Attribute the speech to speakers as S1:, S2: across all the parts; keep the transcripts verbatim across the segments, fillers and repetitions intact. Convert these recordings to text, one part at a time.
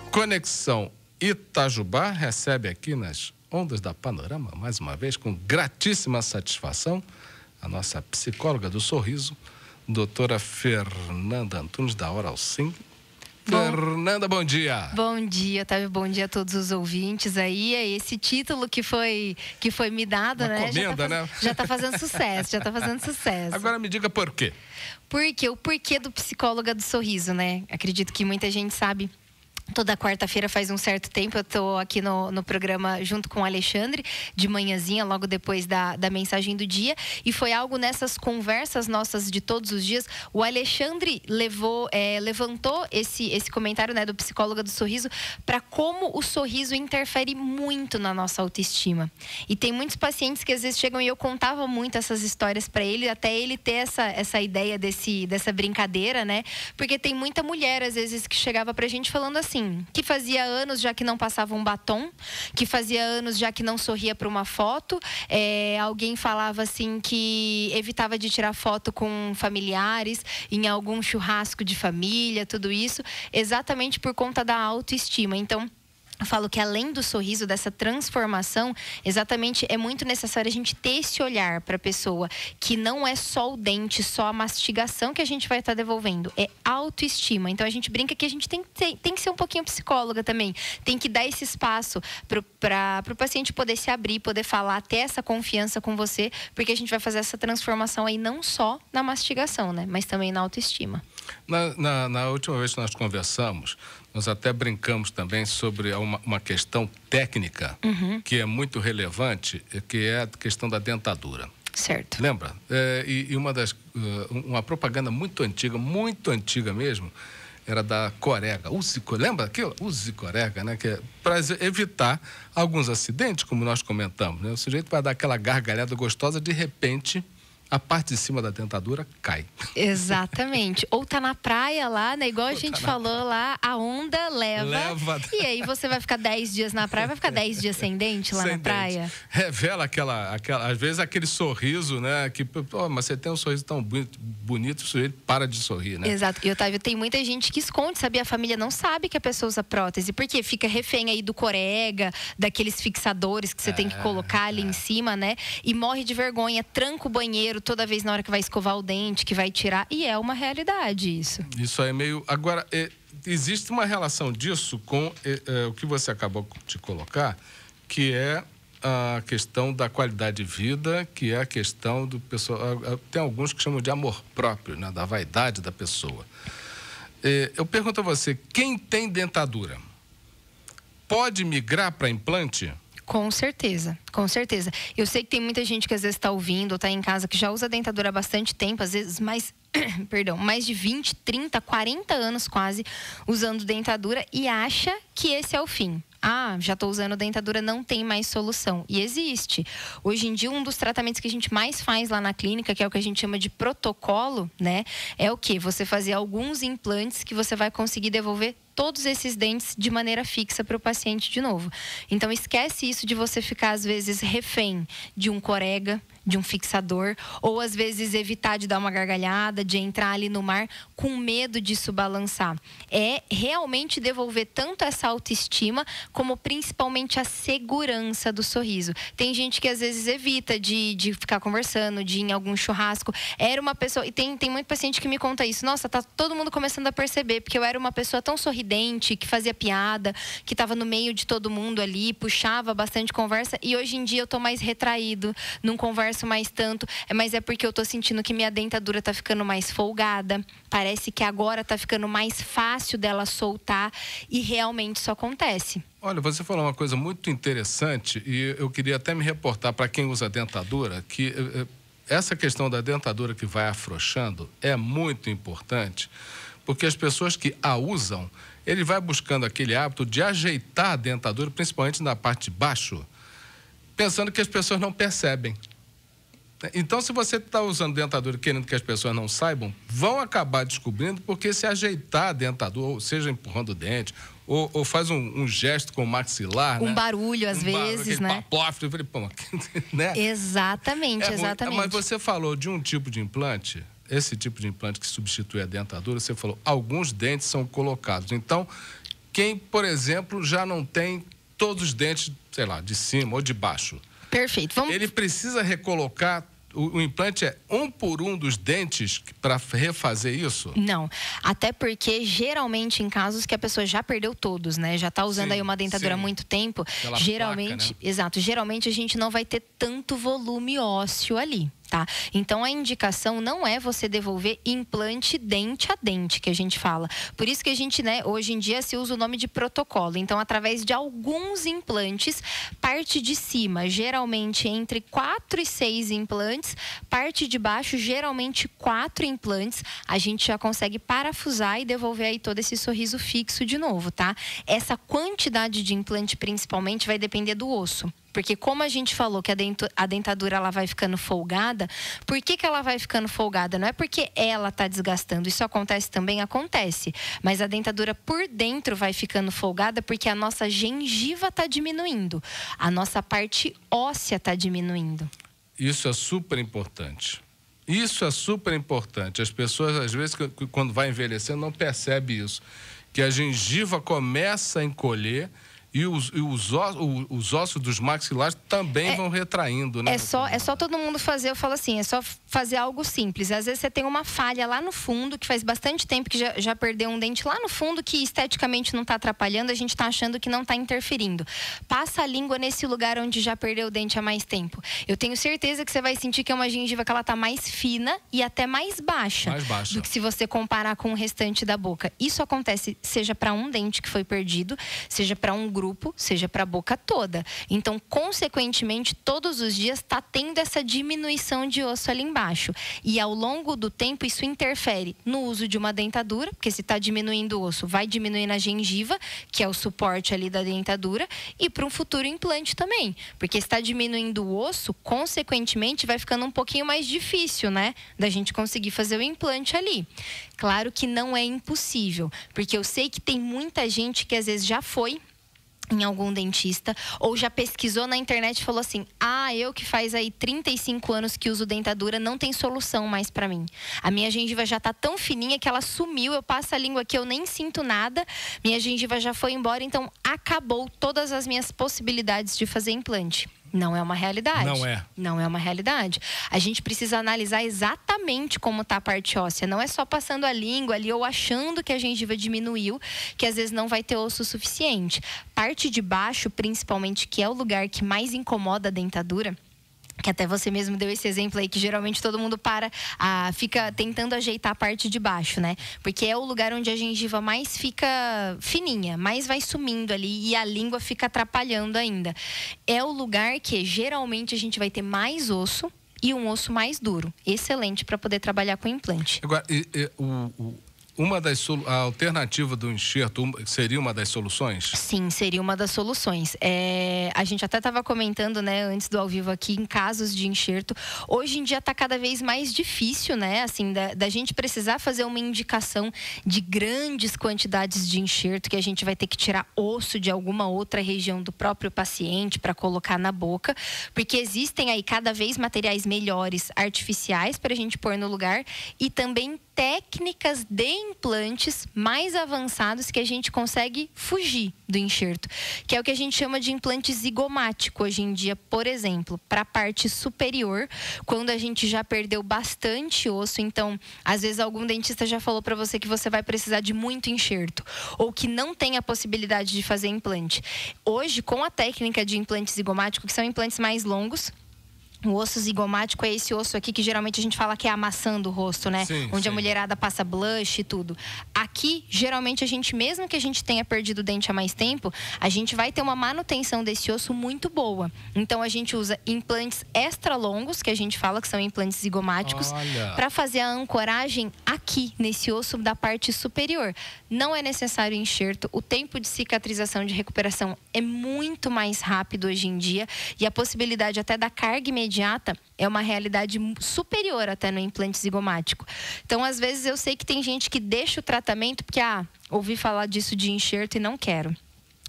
S1: Conexão Itajubá recebe aqui nas ondas da Panorama, mais uma vez, com gratíssima satisfação, a nossa psicóloga do sorriso, doutora Fernanda Antunes, da Oral Sim. Bom, Fernanda, bom dia.
S2: Bom dia, Otávio, bom dia a todos os ouvintes aí. É esse título que foi, que foi me dado,
S1: uma
S2: né?
S1: Comenda,
S2: já tá,
S1: né?
S2: Já tá fazendo sucesso, já tá fazendo sucesso.
S1: Agora me diga por quê.
S2: Porque o porquê do psicóloga do sorriso, né? Acredito que muita gente sabe. Toda quarta-feira faz um certo tempo eu estou aqui no, no programa junto com o Alexandre, de manhãzinha, logo depois da, da mensagem do dia. E foi algo nessas conversas nossas de todos os dias. O Alexandre levou, é, levantou esse, esse comentário, né, do psicóloga do sorriso para como o sorriso interfere muito na nossa autoestima. E tem muitos pacientes que às vezes chegam e eu contava muito essas histórias para ele, até ele ter essa, essa ideia desse, dessa brincadeira, né? Porque tem muita mulher, às vezes, que chegava pra gente falando assim, que fazia anos já que não passava um batom, que fazia anos já que não sorria para uma foto. É, alguém falava assim que evitava de tirar foto com familiares, em algum churrasco de família, tudo isso, exatamente por conta da autoestima. Então, eu falo que além do sorriso, dessa transformação, exatamente é muito necessário a gente ter esse olhar para a pessoa, que não é só o dente, só a mastigação que a gente vai estar devolvendo, é autoestima. Então a gente brinca que a gente tem, tem, tem que ser um pouquinho psicóloga também, tem que dar esse espaço para o paciente poder se abrir, poder falar, ter essa confiança com você, porque a gente vai fazer essa transformação aí não só na mastigação, né, mas também na autoestima.
S1: Na, na, na última vez que nós conversamos, nós até brincamos também sobre uma, uma questão técnica, uhum, que é muito relevante, que é a questão da dentadura.
S2: Certo.
S1: Lembra? É, e, e uma das, uma propaganda muito antiga, muito antiga mesmo, era da Corega. Use, lembra aquilo? Use Corega, né? Que é para evitar alguns acidentes, como nós comentamos, né? O sujeito vai dar aquela gargalhada gostosa, de repente a parte de cima da dentadura cai.
S2: Exatamente. Ou tá na praia lá, né? Igual a gente tá falou praia. Lá, a onda leva. Leva. E aí você vai ficar dez dias na praia, vai ficar dez dias sem dente lá sem na dente. Praia.
S1: Revela aquela, aquela, às vezes aquele sorriso, né? Que, oh, mas você tem um sorriso tão bonito, bonito, o sujeito para de sorrir, né?
S2: Exato. E, Otávio, tem muita gente que esconde, sabe? A família não sabe que a pessoa usa prótese, porque fica refém aí do Corega, daqueles fixadores que você é, tem que colocar ali é. em cima, né? E morre de vergonha, tranca o banheiro toda vez na hora que vai escovar o dente, que vai tirar, e é uma realidade isso.
S1: Isso aí é meio... Agora, é, existe uma relação disso com é, é, o que você acabou de colocar, que é a questão da qualidade de vida, que é a questão do pessoal... Tem alguns que chamam de amor próprio, né, da vaidade da pessoa. É, eu pergunto a você, quem tem dentadura pode migrar para implante?
S2: Com certeza, com certeza. Eu sei que tem muita gente que às vezes está ouvindo ou está em casa que já usa dentadura há bastante tempo, às vezes mais, perdão, mais de vinte, trinta, quarenta anos quase usando dentadura e acha que esse é o fim. Ah, já estou usando dentadura, não tem mais solução. E existe. Hoje em dia, um dos tratamentos que a gente mais faz lá na clínica, que é o que a gente chama de protocolo, né? É o quê? Você fazer alguns implantes que você vai conseguir devolver todos esses dentes de maneira fixa para o paciente de novo. Então, esquece isso de você ficar, às vezes, refém de um Corega, de um fixador, ou às vezes evitar de dar uma gargalhada, de entrar ali no mar com medo disso balançar. É realmente devolver tanto essa autoestima, como principalmente a segurança do sorriso. Tem gente que às vezes evita de, de ficar conversando, de ir em algum churrasco. Era uma pessoa, e tem, tem muito paciente que me conta isso, nossa, tá todo mundo começando a perceber, porque eu era uma pessoa tão sorridente, que fazia piada, que estava no meio de todo mundo ali, puxava bastante conversa, e hoje em dia eu tô mais retraído, não converso mais tanto, mas é porque eu tô sentindo que minha dentadura tá ficando mais folgada, parece que agora tá ficando mais fácil dela soltar, e realmente isso acontece.
S1: Olha, você falou uma coisa muito interessante, e eu queria até me reportar para quem usa dentadura, que essa questão da dentadura que vai afrouxando é muito importante, porque as pessoas que a usam, ele vai buscando aquele hábito de ajeitar a dentadura, principalmente na parte de baixo, pensando que as pessoas não percebem. Então, se você está usando dentadura querendo que as pessoas não saibam, vão acabar descobrindo, porque se ajeitar a dentadura, ou seja, empurrando o dente, ou, ou faz um, um gesto com o maxilar,
S2: um
S1: né?
S2: barulho às
S1: um
S2: vezes,
S1: barulho,
S2: né?
S1: Papófilo, eu falei, pô, né?
S2: Exatamente,
S1: é
S2: exatamente.
S1: Muito, mas você falou de um tipo de implante, esse tipo de implante que substitui a dentadura, você falou, alguns dentes são colocados. Então, quem, por exemplo, já não tem todos os dentes, sei lá, de cima ou de baixo.
S2: Perfeito. Vamos...
S1: Ele precisa recolocar... O, o implante é um por um dos dentes para refazer isso?
S2: Não, até porque geralmente em casos que a pessoa já perdeu todos, né? Já está usando sim, aí uma dentadura há muito tempo, Pela geralmente, placa, né? Exato, geralmente a gente não vai ter tanto volume ósseo ali. Tá? Então, a indicação não é você devolver implante dente a dente, que a gente fala. Por isso que a gente, né, hoje em dia se usa o nome de protocolo. Então, através de alguns implantes, parte de cima, geralmente entre quatro e seis implantes, parte de baixo, geralmente quatro implantes, a gente já consegue parafusar e devolver aí todo esse sorriso fixo de novo, tá? Essa quantidade de implante, principalmente, vai depender do osso. Porque como a gente falou que a dentadura ela vai ficando folgada, por que que ela vai ficando folgada? Não é porque ela está desgastando, isso acontece também, acontece. Mas a dentadura por dentro vai ficando folgada porque a nossa gengiva está diminuindo, a nossa parte óssea está diminuindo.
S1: Isso é super importante. Isso é super importante. As pessoas, às vezes, quando vai envelhecendo, não percebem isso. Que a gengiva começa a encolher... E os, e os, ossos, os ossos dos maxilares também é, vão retraindo, né?
S2: É só, é só todo mundo fazer, eu falo assim, é só fazer algo simples. Às vezes você tem uma falha lá no fundo, que faz bastante tempo que já, já perdeu um dente lá no fundo, que esteticamente não está atrapalhando, a gente está achando que não está interferindo. Passa a língua nesse lugar onde já perdeu o dente há mais tempo. Eu tenho certeza que você vai sentir que é uma gengiva que ela está mais fina e até mais baixa,
S1: mais baixa
S2: do que se você comparar com o restante da boca. Isso acontece seja para um dente que foi perdido, seja para um grupo, grupo, seja para a boca toda. Então, consequentemente, todos os dias está tendo essa diminuição de osso ali embaixo. E ao longo do tempo, isso interfere no uso de uma dentadura, porque se está diminuindo o osso, vai diminuir na gengiva, que é o suporte ali da dentadura, e para um futuro implante também. Porque se está diminuindo o osso, consequentemente, vai ficando um pouquinho mais difícil, né? Da gente conseguir fazer o implante ali. Claro que não é impossível, porque eu sei que tem muita gente que às vezes já foi em algum dentista, ou já pesquisou na internet e falou assim: ah, eu que faz aí trinta e cinco anos que uso dentadura, não tem solução mais pra mim. A minha gengiva já tá tão fininha que ela sumiu, eu passo a língua aqui, eu nem sinto nada, minha gengiva já foi embora, então acabou todas as minhas possibilidades de fazer implante. Não é uma realidade.
S1: Não é.
S2: Não é uma realidade. A gente precisa analisar exatamente como está a parte óssea. Não é só passando a língua ali ou achando que a gengiva diminuiu, que às vezes não vai ter osso suficiente. Parte de baixo, principalmente, que é o lugar que mais incomoda a dentadura, que até você mesmo deu esse exemplo aí, que geralmente todo mundo para, ah, fica tentando ajeitar a parte de baixo, né? Porque é o lugar onde a gengiva mais fica fininha, mais vai sumindo ali e a língua fica atrapalhando ainda. É o lugar que geralmente a gente vai ter mais osso e um osso mais duro. Excelente para poder trabalhar com implante.
S1: Agora, e, e, o... o... Uma das a alternativa do enxerto seria uma das soluções?
S2: Sim, seria uma das soluções. É, a gente até estava comentando, né, antes do ao vivo aqui, em casos de enxerto. Hoje em dia está cada vez mais difícil, né, assim, da, da gente precisar fazer uma indicação de grandes quantidades de enxerto, que a gente vai ter que tirar osso de alguma outra região do próprio paciente para colocar na boca, porque existem aí cada vez materiais melhores, artificiais, para a gente pôr no lugar, e também técnicas de implantes mais avançados que a gente consegue fugir do enxerto, que é o que a gente chama de implante zigomático hoje em dia, por exemplo, para a parte superior, quando a gente já perdeu bastante osso. Então, às vezes algum dentista já falou para você que você vai precisar de muito enxerto, ou que não tem a possibilidade de fazer implante. Hoje, com a técnica de implante zigomático, que são implantes mais longos, o osso zigomático é esse osso aqui que geralmente a gente fala que é a maçã do rosto, né?
S1: Sim,
S2: onde
S1: sim.
S2: a mulherada passa blush e tudo. Aqui, geralmente, a gente, mesmo que a gente tenha perdido o dente há mais tempo, a gente vai ter uma manutenção desse osso muito boa. Então, a gente usa implantes extra longos, que a gente fala que são implantes zigomáticos, para fazer a ancoragem aqui, nesse osso da parte superior. Não é necessário enxerto. O tempo de cicatrização, de recuperação é muito mais rápido hoje em dia. E a possibilidade até da carga imediata imediata é uma realidade superior até no implante zigomático. Então, às vezes, eu sei que tem gente que deixa o tratamento porque, ah, ouvi falar disso de enxerto e não quero.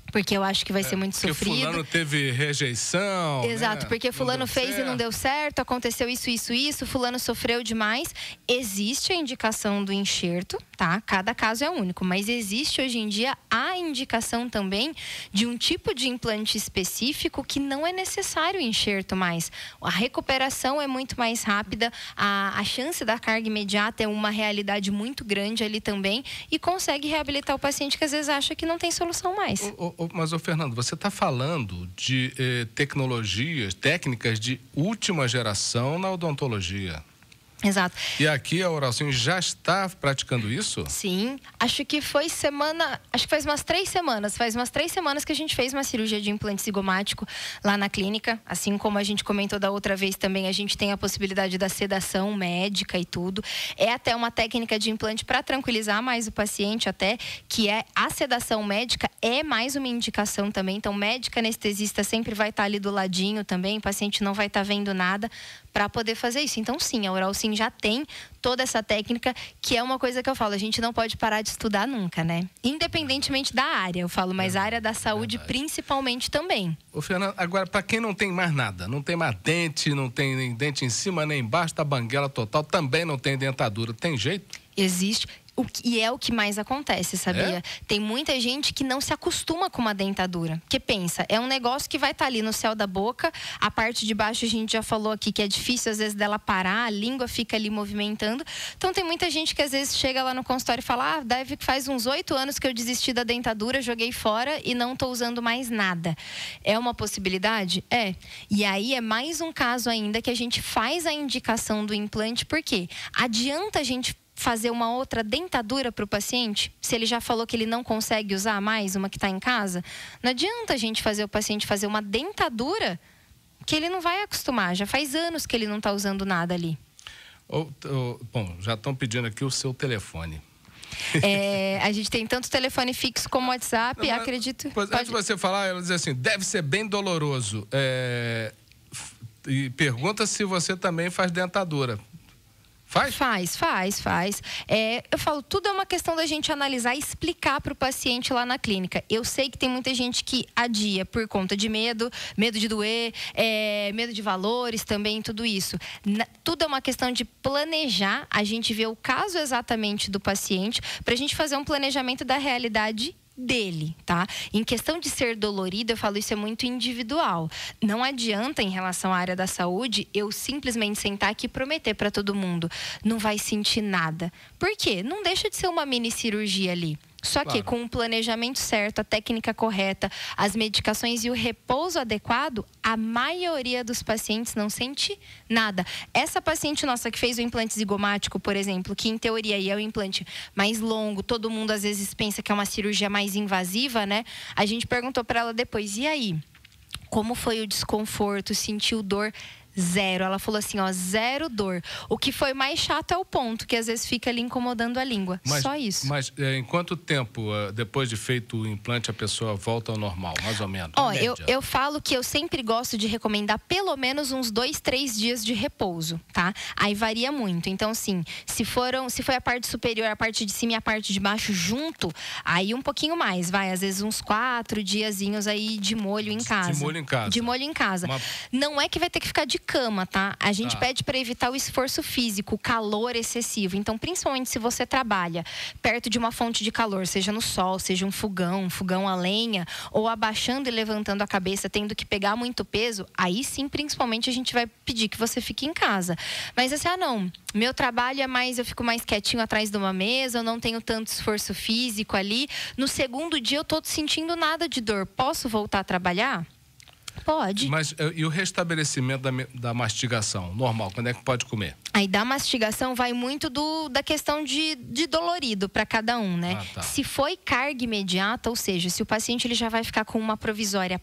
S2: Porque eu acho que vai é, ser muito
S1: porque
S2: sofrido.
S1: Porque fulano teve rejeição.
S2: Exato,
S1: né?
S2: porque fulano
S1: não
S2: fez
S1: certo.
S2: e não deu certo, aconteceu isso, isso, isso, fulano sofreu demais. Existe a indicação do enxerto, tá? Cada caso é único, mas existe hoje em dia a indicação também de um tipo de implante específico que não é necessário enxerto mais. A recuperação é muito mais rápida, a, a chance da carga imediata é uma realidade muito grande ali também e consegue reabilitar o paciente que às vezes acha que não tem solução mais.
S1: O, o, Mas, ô Fernando, você está falando de eh, tecnologias, técnicas de última geração na odontologia.
S2: Exato.
S1: E aqui a Oralcim já está praticando isso?
S2: Sim, acho que foi semana, acho que faz umas três semanas, faz umas três semanas que a gente fez uma cirurgia de implante zigomático lá na clínica, assim como a gente comentou da outra vez também, a gente tem a possibilidade da sedação médica e tudo, é até uma técnica de implante para tranquilizar mais o paciente até, que é a sedação médica, é mais uma indicação também, então médico anestesista sempre vai estar ali do ladinho também, o paciente não vai estar vendo nada para poder fazer isso, então sim, a Oralcim já tem toda essa técnica, que é uma coisa que eu falo, a gente não pode parar de estudar nunca, né? Independentemente da área, eu falo, mas a área da saúde Verdade. Principalmente também.
S1: Ô, Fernando, agora, para quem não tem mais nada, não tem mais dente, não tem nem dente em cima nem embaixo, tá banguela total, também não tem dentadura, tem jeito?
S2: Existe. O que, e é o que mais acontece, sabia? É? Tem muita gente que não se acostuma com uma dentadura. Porque pensa, é um negócio que vai estar ali no céu da boca, a parte de baixo a gente já falou aqui que é difícil às vezes dela parar, a língua fica ali movimentando. Então tem muita gente que às vezes chega lá no consultório e fala, ah, deve que faz uns oito anos que eu desisti da dentadura, joguei fora e não estou usando mais nada. É uma possibilidade? É. E aí é mais um caso ainda que a gente faz a indicação do implante, porque adianta a gente fazer uma outra dentadura para o paciente, se ele já falou que ele não consegue usar mais uma que está em casa, não adianta a gente fazer o paciente fazer uma dentadura que ele não vai acostumar, já faz anos que ele não está usando nada ali.
S1: Oh, oh, bom, já estão pedindo aqui o seu telefone.
S2: É, a gente tem tanto telefone fixo como WhatsApp, não, acredito...
S1: Pois,
S2: pode...
S1: Antes de você falar, ela diz assim, deve ser bem doloroso. É, e pergunta se você também faz dentadura. Faz?
S2: Faz, faz, faz. É, eu falo, tudo é uma questão da gente analisar e explicar para o paciente lá na clínica. Eu sei que tem muita gente que adia por conta de medo, medo de doer, é, medo de valores também, tudo isso. Na, tudo é uma questão de planejar, a gente ver o caso exatamente do paciente, para a gente fazer um planejamento da realidade dele, tá? Em questão de ser dolorido, eu falo, isso é muito individual. Não adianta, em relação à área da saúde, eu simplesmente sentar aqui e prometer para todo mundo, não vai sentir nada. Por quê? Não deixa de ser uma mini cirurgia ali. Só que claro, com o planejamento certo, a técnica correta, as medicações e o repouso adequado, a maioria dos pacientes não sente nada. Essa paciente nossa que fez o implante zigomático, por exemplo, que em teoria é o implante mais longo, todo mundo às vezes pensa que é uma cirurgia mais invasiva, né? A gente perguntou para ela depois, e aí? Como foi o desconforto? Sentiu dor? Zero. Ela falou assim, ó, zero dor. O que foi mais chato é o ponto, que às vezes fica ali incomodando a língua.
S1: Mas,
S2: só isso.
S1: Mas é, em quanto tempo, depois de feito o implante, a pessoa volta ao normal, mais ou menos?
S2: Ó, eu, eu falo que eu sempre gosto de recomendar pelo menos uns dois, três dias de repouso, tá? Aí varia muito. Então, assim, se foram, se foi a parte superior, a parte de cima e a parte de baixo junto, aí um pouquinho mais, vai. Às vezes uns quatro diazinhos aí de molho em casa.
S1: De molho em casa.
S2: De molho em casa.
S1: Uma...
S2: Não é que vai ter que ficar de cama, tá? A gente ah. pede para evitar o esforço físico, o calor excessivo. Então, principalmente se você trabalha perto de uma fonte de calor, seja no sol, seja um fogão, um fogão a lenha, ou abaixando e levantando a cabeça, tendo que pegar muito peso, aí sim, principalmente, a gente vai pedir que você fique em casa. Mas assim, ah, não, meu trabalho é mais, eu fico mais quietinho atrás de uma mesa, eu não tenho tanto esforço físico ali. No segundo dia, eu tô sentindo nada de dor. Posso voltar a trabalhar? Pode.
S1: Mas e o restabelecimento da, da mastigação? Normal, quando é que pode comer?
S2: Aí da mastigação vai muito do, da questão de, de dolorido para cada um, né? Ah, tá. Se foi carga imediata, ou seja, se o paciente ele já vai ficar com uma provisória para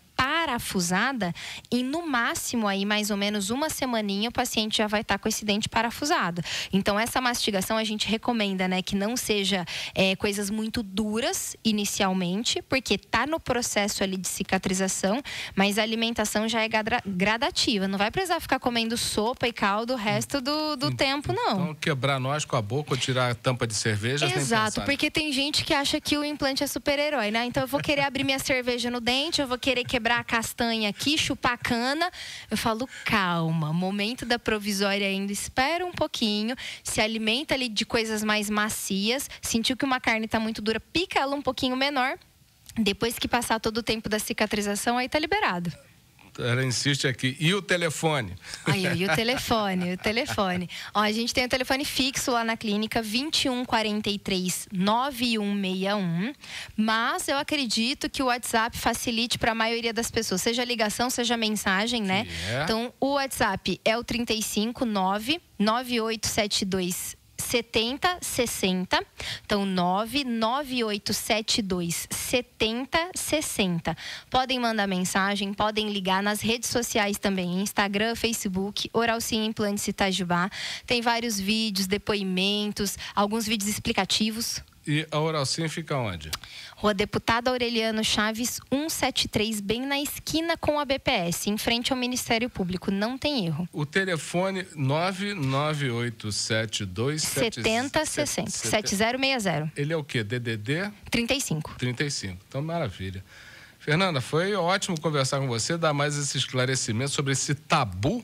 S2: parafusada, em no máximo aí mais ou menos uma semaninha o paciente já vai estar com esse dente parafusado. Então essa mastigação a gente recomenda, né, que não seja é, coisas muito duras inicialmente, porque tá no processo ali de cicatrização, mas a alimentação já é gra- gradativa. Não vai precisar ficar comendo sopa e caldo o resto do, do então, tempo, não.
S1: Então quebrar nós com a boca ou tirar a tampa de cerveja.
S2: Exato, porque tem gente que acha que o implante é super-herói, né? Então eu vou querer abrir minha cerveja no dente, eu vou querer quebrar a castanha aqui, chupar a cana. Eu falo, calma, momento da provisória ainda, espera um pouquinho, se alimenta ali de coisas mais macias, sentiu que uma carne está muito dura, pica ela um pouquinho menor, depois que passar todo o tempo da cicatrização, aí tá liberado.
S1: Ela insiste aqui. E o telefone?
S2: Aí, e o telefone, o telefone. Ó, a gente tem o telefone fixo lá na clínica, vinte e um, quarenta e três, nove um seis um. Mas eu acredito que o WhatsApp facilite para a maioria das pessoas. Seja ligação, seja mensagem, né?
S1: É.
S2: Então, o WhatsApp é o trinta e cinco, nove nove oito sete dois setenta sessenta. Então, nove nove oito sete dois setenta sessenta. Podem mandar mensagem, podem ligar nas redes sociais também, Instagram, Facebook, Oral Sim Implantes Itajubá. Tem vários vídeos, depoimentos, alguns vídeos explicativos.
S1: E a Oral Sim fica onde?
S2: Rua Deputada Aureliano Chaves, cento e setenta e três, bem na esquina com a B P S, em frente ao Ministério Público. Não tem erro.
S1: O telefone nove nove oito sete dois
S2: setenta sessenta, sete zero seis zero.
S1: Ele é o quê? D D D?
S2: trinta e cinco.
S1: trinta e cinco. Então, maravilha. Fernanda, foi ótimo conversar com você, dar mais esse esclarecimento sobre esse tabu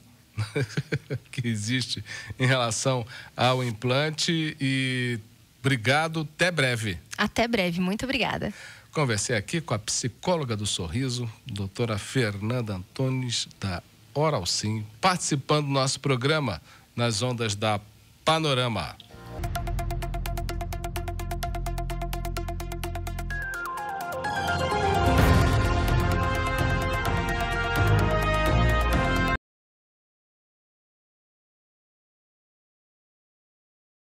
S1: que existe em relação ao implante e obrigado, até breve.
S2: Até breve, muito obrigada.
S1: Conversei aqui com a psicóloga do sorriso, doutora Fernanda Antunes, da Oral Sim, participando do nosso programa nas ondas da Panorama.